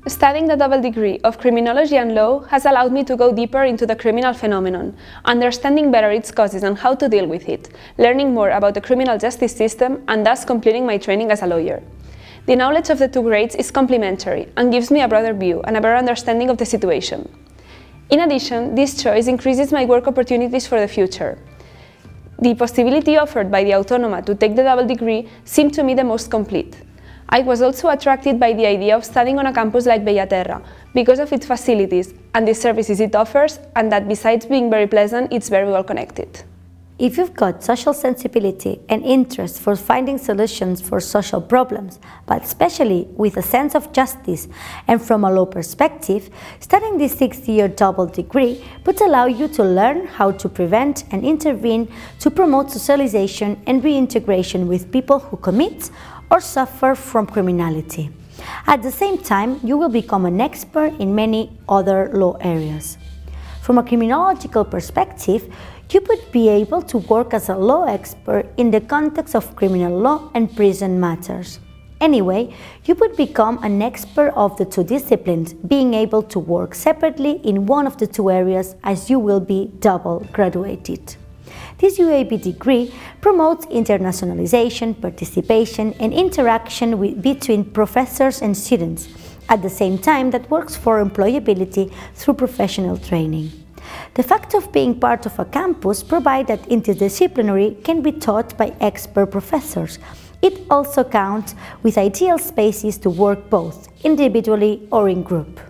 Studying the double degree of criminology and law has allowed me to go deeper into the criminal phenomenon, understanding better its causes and how to deal with it, learning more about the criminal justice system, and thus completing my training as a lawyer. The knowledge of the two grades is complementary and gives me a broader view and a better understanding of the situation. In addition, this choice increases my work opportunities for the future. The possibility offered by the Autònoma to take the double degree seemed to me the most complete. I was also attracted by the idea of studying on a campus like Bellaterra because of its facilities and the services it offers, and that besides being very pleasant, it's very well connected. If you've got social sensibility and interest for finding solutions for social problems, but especially with a sense of justice and from a law perspective, studying this 6-year double degree would allow you to learn how to prevent and intervene to promote socialization and reintegration with people who commit or suffer from criminality. At the same time, you will become an expert in many other law areas. From a criminological perspective, you would be able to work as a law expert in the context of criminal law and prison matters. Anyway, you would become an expert of the two disciplines, being able to work separately in one of the two areas as you will be double graduated. This UAB degree promotes internationalization, participation, and interaction between professors and students, at the same time that works for employability through professional training. The fact of being part of a campus provides that interdisciplinary can be taught by expert professors. It also counts with ideal spaces to work both individually or in group.